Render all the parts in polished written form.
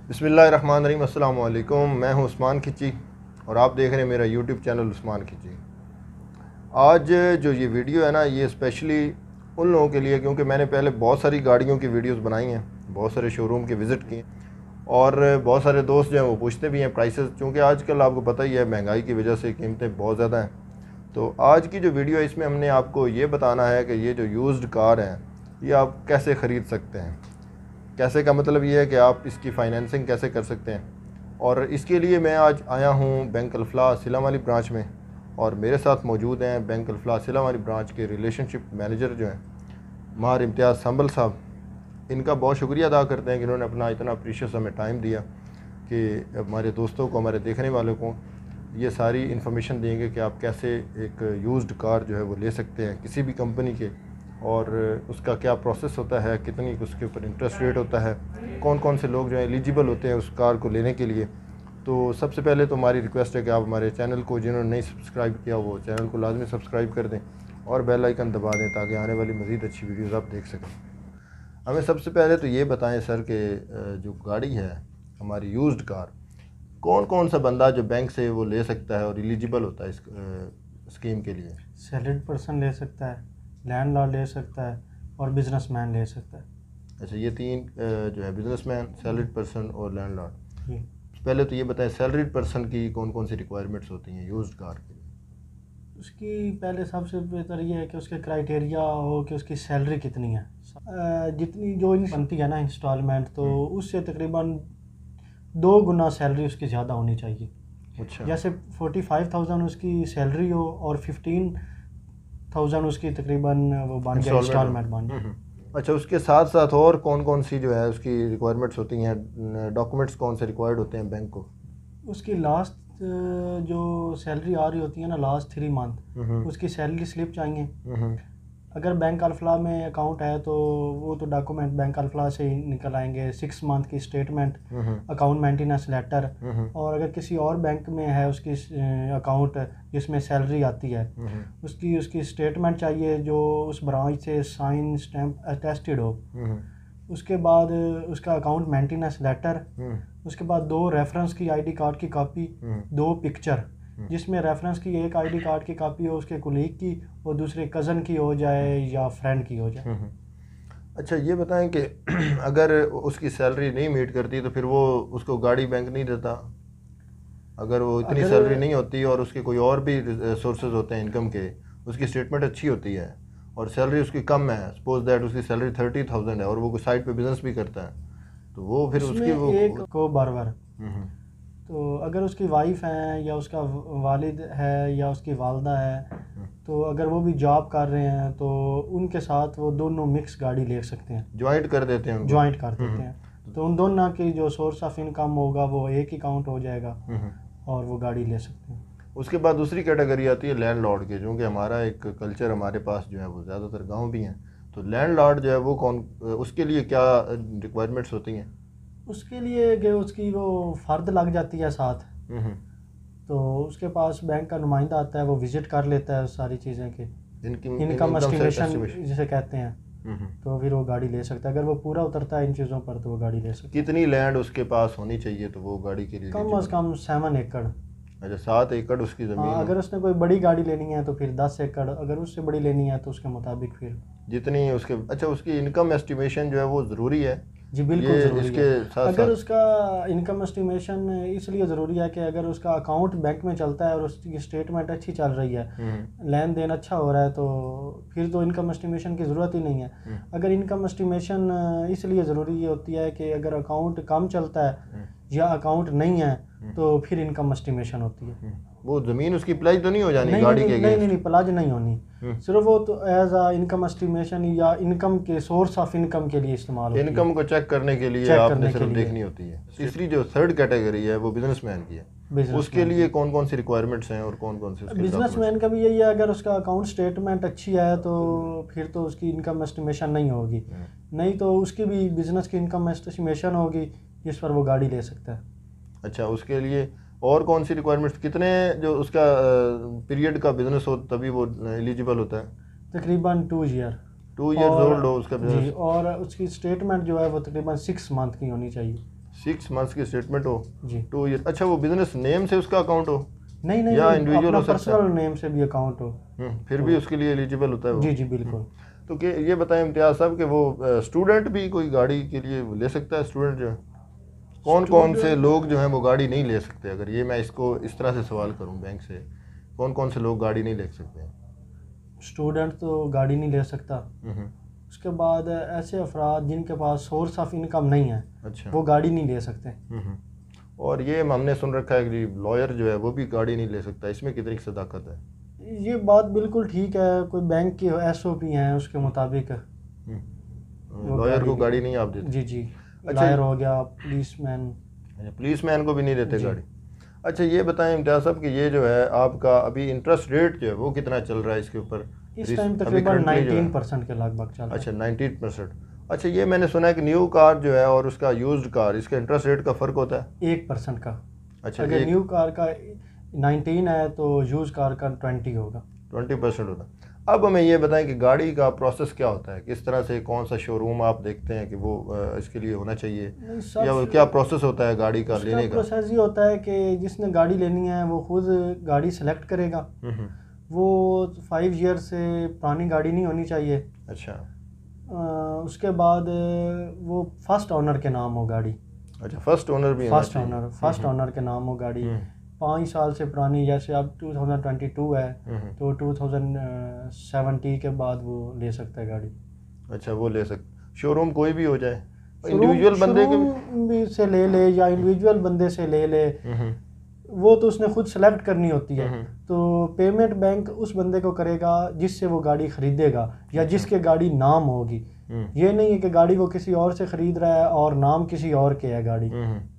बिस्मिल्लाहिर्रहमानिर्रहीम। अस्सलाम वालेकुम। मैं हूं उस्मान खिची और आप देख रहे हैं मेरा यूट्यूब चैनल उस्मान खिची। आज जो ये वीडियो है ना, ये स्पेशली उन लोगों के लिए, क्योंकि मैंने पहले बहुत सारी गाड़ियों की वीडियोस बनाई हैं, बहुत सारे शोरूम के विज़िट किए और बहुत सारे दोस्त जो हैं वो पूछते भी हैं प्राइसेस, क्योंकि आजकल आपको पता ही है महंगाई की वजह से कीमतें बहुत ज़्यादा हैं। तो आज की जो वीडियो है इसमें हमने आपको ये बताना है कि ये जो यूज्ड कार हैं ये आप कैसे ख़रीद सकते हैं। कैसे का मतलब ये है कि आप इसकी फ़ाइनेंसिंग कैसे कर सकते हैं। और इसके लिए मैं आज आया हूँ बैंक अल-फलाह सिलम वाली ब्रांच में, और मेरे साथ मौजूद हैं बैंक अल-फलाह सिलम वाली ब्रांच के रिलेशनशिप मैनेजर जो हैं मार इम्तियाज़ संभल साहब। इनका बहुत शुक्रिया अदा करते हैं कि इन्होंने अपना इतना प्रीशियस हमें टाइम दिया कि हमारे दोस्तों को, हमारे देखने वालों को ये सारी इन्फॉर्मेशन देंगे कि आप कैसे एक यूज्ड कार जो है वो ले सकते हैं किसी भी कंपनी के, और उसका क्या प्रोसेस होता है, कितनी उसके ऊपर इंटरेस्ट रेट होता है, कौन कौन से लोग जो है एलिजिबल होते हैं उस कार को लेने के लिए। तो सबसे पहले तो हमारी रिक्वेस्ट है कि आप हमारे चैनल को, जिन्होंने नहीं सब्सक्राइब किया वो चैनल को लाजमी सब्सक्राइब कर दें और बेल आइकन दबा दें ताकि आने वाली मज़ीद अच्छी वीडियोज़ आप देख सकें। हमें सबसे पहले तो ये बताएं सर कि जो गाड़ी है हमारी यूज्ड कार, कौन कौन सा बंदा जो बैंक से वो ले सकता है और एलिजिबल होता है इस स्कीम के लिए? सैलरीड पर्सन ले सकता है, लैंडलॉर्ड ले सकता है और बिजनेसमैन ले सकता है। अच्छा, ये तीन जो है बिजनेसमैन, सैलरीड पर्सन और लैंडलॉर्ड। जी। पहले तो ये बताएं सैलरीड पर्सन की कौन कौन सी रिक्वायरमेंट्स होती हैं यूज्ड कार के लिए? उसकी पहले सबसे बेहतर ये है कि उसके क्राइटेरिया हो कि उसकी सैलरी कितनी है। जितनी जो बनती है ना इंस्टॉलमेंट, तो उससे तकरीबन 2 गुना सैलरी उसकी ज़्यादा होनी चाहिए। अच्छा, जैसे 45,000 उसकी सैलरी हो और 15,000 उसकी तकरीबन वो बन जाए, इंस्टॉलमेंट बन जाए। अच्छा, उसके साथ साथ और कौन कौन सी जो है उसकी रिक्वायरमेंट्स होती हैं, डॉक्यूमेंट्स कौन से रिक्वायर्ड होते हैं बैंक को? उसकी लास्ट जो सैलरी आ रही होती है ना, लास्ट 3 मंथ, उसकी सैलरी स्लिप चाहिए। अगर बैंक अल-फलाह में अकाउंट है तो वो तो डॉक्यूमेंट बैंक अल-फलाह से ही निकल आएंगे। 6 मंथ की स्टेटमेंट, अकाउंट मेंटेनेंस लेटर, और अगर किसी और बैंक में है उसकी अकाउंट जिसमें सैलरी आती है, उसकी स्टेटमेंट चाहिए जो उस ब्रांच से साइन स्टैम्प अटेस्टेड हो। उसके बाद उसका अकाउंट मेंटेनेंस लेटर, उसके बाद 2 रेफरेंस की आईडी कार्ड की कॉपी, 2 पिक्चर, जिसमें रेफरेंस की एक आईडी कार्ड की कॉपी हो उसके कुलीग की और दूसरे कज़न की हो जाए या फ्रेंड की हो जाए। अच्छा, ये बताएं कि अगर उसकी सैलरी नहीं मीट करती तो फिर वो उसको गाड़ी बैंक नहीं देता? अगर वो इतनी सैलरी नहीं होती और उसके कोई और भी सोर्सेज होते हैं इनकम के, उसकी स्टेटमेंट अच्छी होती है और सैलरी उसकी कम है, सपोज दैट उसकी सैलरी 30,000 है और वो कोई साइड पे बिजनेस भी करता है, तो वो फिर उसकी वो एक को बारवर, तो अगर उसकी वाइफ है या उसका वालिद है या उसकी वालदा है, तो अगर वो भी जॉब कर रहे हैं तो उनके साथ वो दोनों मिक्स गाड़ी ले सकते हैं, ज्वाइंट कर देते हैं, ज्वाइंट कर देते हैं। तो उन दोनों की जो सोर्स ऑफ इनकम होगा वो एक ही काउंट हो जाएगा और वो गाड़ी ले सकते हैं। उसके बाद दूसरी कैटेगरी आती है लैंडलॉर्ड की, क्योंकि हमारा एक कल्चर हमारे पास जो है वो ज़्यादातर गांव भी हैं, तो लैंडलॉर्ड जो है वो कौन, उसके लिए क्या रिक्वायरमेंट्स होती हैं? उसके लिए कि उसकी वो फ़र्द लग जाती है साथ, तो उसके पास बैंक का नुमाइंदा आता है, वो विज़िट कर लेता है सारी चीज़ें की इनकम एस्टिमेशन जिसे कहते हैं, तो फिर वो गाड़ी ले सकता है। अगर वो पूरा उतरता है इन चीज़ों पर तो वो गाड़ी ले सकता है। कितनी लैंड उसके पास होनी चाहिए तो वो गाड़ी के लिए? कम अज़ कम 7 एकड़। अच्छा, 7 एकड़ उसकी ज़मीन। हाँ, अगर उसने कोई बड़ी गाड़ी लेनी है तो फिर 10 एकड़, अगर उससे बड़ी लेनी है तो उसके मुताबिक फिर जितनी उसके। अच्छा, उसकी इनकम एस्टिमेशन जो है वो ज़रूरी है? जी बिल्कुल ज़रूरी है। साथ अगर उसका इनकम एस्टिमेशन इसलिए ज़रूरी है कि अगर उसका अकाउंट बैंक में चलता है और उसकी स्टेटमेंट अच्छी चल रही है, लेन देन अच्छा हो रहा है, तो फिर तो इनकम एस्टिमेशन की ज़रूरत ही नहीं है। अगर इनकम एस्टिमेशन इसलिए ज़रूरी होती है कि अगर अकाउंट कम चलता है या अकाउंट नहीं है तो फिर इनकम एस्टिमेशन होती है। वो ज़मीन उसकी प्लाज तो नहीं हो जानी? नहीं गाड़ी नहीं, के नहीं नहीं, प्लाज नहीं होनी, सिर्फ वो तो एज आ इनकम एस्टिमेशन या इनकम के सोर्स ऑफ इनकम के लिए इस्तेमाल होती है। इनकम को चेक करने के लिए आपने सिर्फ देखनी होती है। तीसरी जो थर्ड कैटेगरी है वो बिजनेसमैन की है, उसके लिए कौन कौन सी रिक्वायरमेंट्स हैं और कौन कौन से? बिजनेसमैन का भी यही है, अगर उसका अकाउंट स्टेटमेंट अच्छी है तो फिर तो उसकी इनकम एस्टिमेशन नहीं होगी, नहीं तो उसकी भी बिजनेस की इनकम एस्टिमेशन होगी जिस पर वो गाड़ी ले सकता है। अच्छा, उसके लिए और कौन सी रिक्वायरमेंट्स, कितने जो उसका पीरियड का बिजनेस हो तभी वो एलिजिबल होता है? तकरीबन 2 ईयर, 2 ईयर्स ओल्ड हो उसका बिजनेस। जी, और उसकी स्टेटमेंट जो है वो तकरीबन 6 मंथ की होनी चाहिए। 6 मंथ्स की स्टेटमेंट हो, जी। 2 ईयर। अच्छा, वो बिजनेस नेम से उसका अकाउंट हो नहीं नहीं, या इंडिविजुअल अपना हो सकता है? पर्सनल नेम से भी अकाउंट हो। फिर भी उसके लिए एलिजिबल होता है वो? जी जी बिल्कुल। तो कि ये बताएं इम्तियाज़ साहब कि वो स्टूडेंट भी कोई गाड़ी के लिए ले सकता है? स्टूडेंट जो है, कौन कौन से लोग जो हैं वो गाड़ी नहीं ले सकते? अगर ये मैं इसको इस तरह से सवाल करूं बैंक से, कौन कौन से लोग गाड़ी नहीं ले सकते हैं? स्टूडेंट तो गाड़ी नहीं ले सकता। उसके बाद ऐसे अफराद जिनके पास सोर्स ऑफ इनकम नहीं है, अच्छा, वो गाड़ी नहीं ले सकते। और ये हमने सुन रखा है कि लॉयर जो है वो भी गाड़ी नहीं ले सकता, इसमें कितनी सदाकत है? ये बात बिल्कुल ठीक है, कोई बैंक की SOP हैं उसके मुताबिक लॉयर को गाड़ी नहीं आप देते? जी जी। अच्छा, लॉयर हो गया, पुलिसमैन। पुलिसमैन को भी नहीं देते जी। गाड़ी? अच्छा, ये बताएं इम्तियाज़ साहब कि ये जो है आपका अभी इंटरेस्ट रेट जो है वो कितना चल रहा है इसके ऊपर? इस टाइम तकरीबन 19% के लगभग चल रहा है। अच्छा, 19%। अच्छा, ये मैंने सुना है कि न्यू कार जो है और उसका यूज्ड कार, इसका इंटरेस्ट रेट का फ़र्क होता है? 1% का। अच्छा, अगर न्यू कार का 19 है तो यूज कार का 20 होगा। 20% होता है। अब हमें ये बताएं कि गाड़ी का प्रोसेस क्या होता है, किस तरह से, कौन सा शोरूम आप देखते हैं कि वो इसके लिए होना चाहिए, या वो क्या प्रोसेस होता है गाड़ी का लेने का? प्रोसेस ये होता है कि जिसने गाड़ी लेनी है वो खुद गाड़ी सेलेक्ट करेगा। वो 5 ईयर से पुरानी गाड़ी नहीं होनी चाहिए। अच्छा, उसके बाद वो फर्स्ट ओनर के नाम हो गाड़ी। अच्छा, फर्स्ट ओनर भी फर्स्ट ओनर के नाम हो गाड़ी। 5 साल से पुरानी, जैसे अब 2022 है तो 2070 के बाद वो ले सकता है गाड़ी। अच्छा, वो ले सकते, शोरूम कोई भी हो जाए, इंडिविजुअल बंदे के से ले ले या इंडिविजुअल बंदे से ले ले, वो तो उसने खुद सेलेक्ट करनी होती है। तो पेमेंट बैंक उस बंदे को करेगा जिससे वो गाड़ी खरीदेगा या जिसके गाड़ी नाम होगी। ये नहीं है कि गाड़ी वो किसी और से खरीद रहा है और नाम किसी और के है गाड़ी।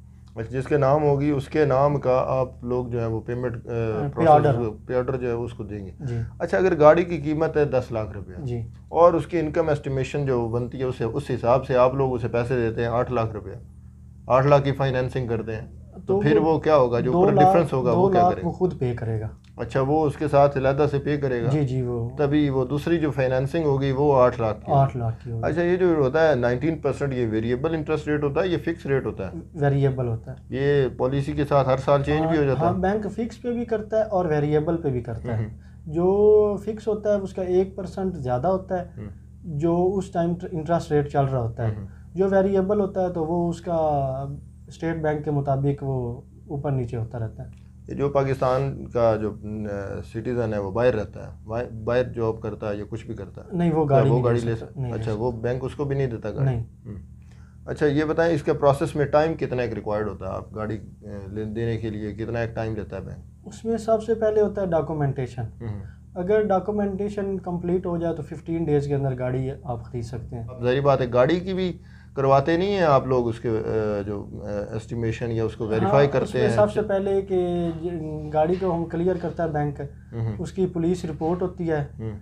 जिसके नाम होगी उसके नाम का आप लोग जो है वो पेमेंट पे ऑर्डर जो है उसको देंगे। अच्छा, अगर गाड़ी की कीमत है 10 लाख रुपया जी, और उसकी इनकम एस्टिमेशन जो बनती है उसे उस हिसाब से आप लोग उसे पैसे देते हैं 8 लाख रुपया, 8 लाख की फाइनेंसिंग करते हैं, तो फिर वो क्या होगा, जो ऊपर डिफरेंस होगा वो क्या करेगा? वो खुद पे करेगा। अच्छा, वो उसके साथ अलहदा से पे करेगा? जी जी। वो तभी वो दूसरी जो फाइनेंसिंग होगी वो 8 लाख की होगी। अच्छा, ये जो होता है 19%, ये वेरिएबल इंटरेस्ट रेट होता है, ये फिक्स रेट होता है? वेरिएबल होता है। ये पॉलिसी के साथ हर साल चेंज भी हो जाता है? हाँ, बैंक फिक्स पे भी करता है और वेरिएबल पे भी करता है। जो फिक्स होता है उसका 1% ज़्यादा होता है जो उस टाइम इंटरेस्ट रेट चल रहा होता है। जो वेरिएबल होता है तो वो उसका स्टेट बैंक के मुताबिक वो ऊपर नीचे होता रहता है। ये जो पाकिस्तान का जो सिटीज़न है वो बाहर रहता है, बाहर जॉब करता है या कुछ भी करता है, नहीं, वो गाड़ी ले सकता? अच्छा, वो बैंक उसको भी नहीं देता गाड़ी? नहीं। अच्छा, ये बताएं इसके प्रोसेस में टाइम कितना एक रिक्वायर्ड होता है? आप गाड़ी देने के लिए कितना एक टाइम लेता है बैंक? उसमें सबसे पहले होता है डॉक्यूमेंटेशन। अगर डॉक्यूमेंटेशन कंप्लीट हो जाए तो 15 डेज़ के अंदर गाड़ी आप खरीद सकते हैं। अब ज़ाहिर बात है, गाड़ी की भी करवाते नहीं हैं आप लोग उसके जो एस्टिमेशन या उसको वेरीफाई करते हैं? सबसे पहले कि गाड़ी को हम क्लियर करता है बैंक, उसकी पुलिस रिपोर्ट होती है,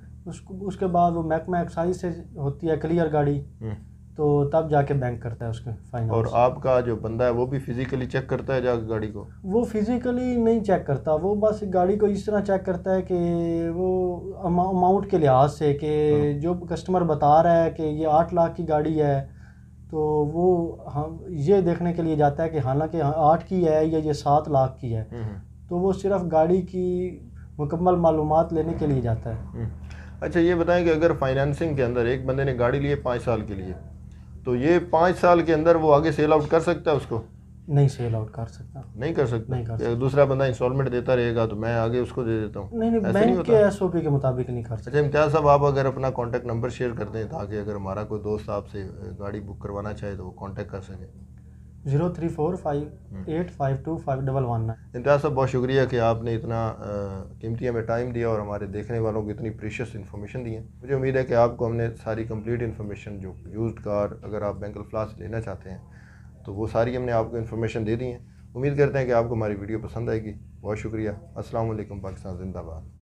उसके बाद वो महकमा एक्साइज से होती है क्लियर गाड़ी, तो तब जाके बैंक करता है उसके फाइनेंस। और आपका जो बंदा है वो भी फिजिकली चेक करता है जाकर गाड़ी को? वो फिजिकली नहीं चेक करता, वो बस गाड़ी को इस तरह चेक करता है कि वो अमाउंट के लिहाज से कि जो कस्टमर बता रहा है कि ये 8 लाख की गाड़ी है, तो वो हम ये देखने के लिए जाता है कि हालांकि 8 की है या ये 7 लाख की है। तो वो सिर्फ गाड़ी की मुकम्मल मालूमात लेने के लिए जाता है। अच्छा, ये बताएं कि अगर फाइनेंसिंग के अंदर एक बंदे ने गाड़ी ली है 5 साल के लिए, तो ये 5 साल के अंदर वो आगे सेल आउट कर सकता है उसको? नहीं सेल आउट कर सकता। नहीं कर सकता? दूसरा बंदा इंस्टॉलमेंट देता रहेगा तो मैं आगे उसको दे देता हूँ? नहीं, बैंक के SOP के मुताबिक नहीं कर सकता। अच्छा, इम्तियाज़ साहब, आप अगर अपना कॉन्टैक्ट नंबर शेयर कर दें ताकि अगर हमारा कोई दोस्त आपसे गाड़ी बुक करवाना चाहे तो वो कॉन्टैक्ट कर सके। 0345852511। इम्तियाज़ साहब, बहुत शुक्रिया कि आपने इतना कीमती हमें टाइम दिया और हमारे देखने वालों को इतनी प्रीशियस इन्फॉर्मेशन दी है। मुझे उम्मीद है कि आपको हमने सारी कंप्लीट इन्फॉर्मेशन, जो यूज्ड कार अगर आप बैंक अल-फ्लाह लेना चाहते हैं तो वो सारी हमने आपको इन्फॉर्मेशन दे दी है। उम्मीद करते हैं कि आपको हमारी वीडियो पसंद आएगी। बहुत शुक्रिया। अस्सलाम वालेकुम। पाकिस्तान जिंदाबाद।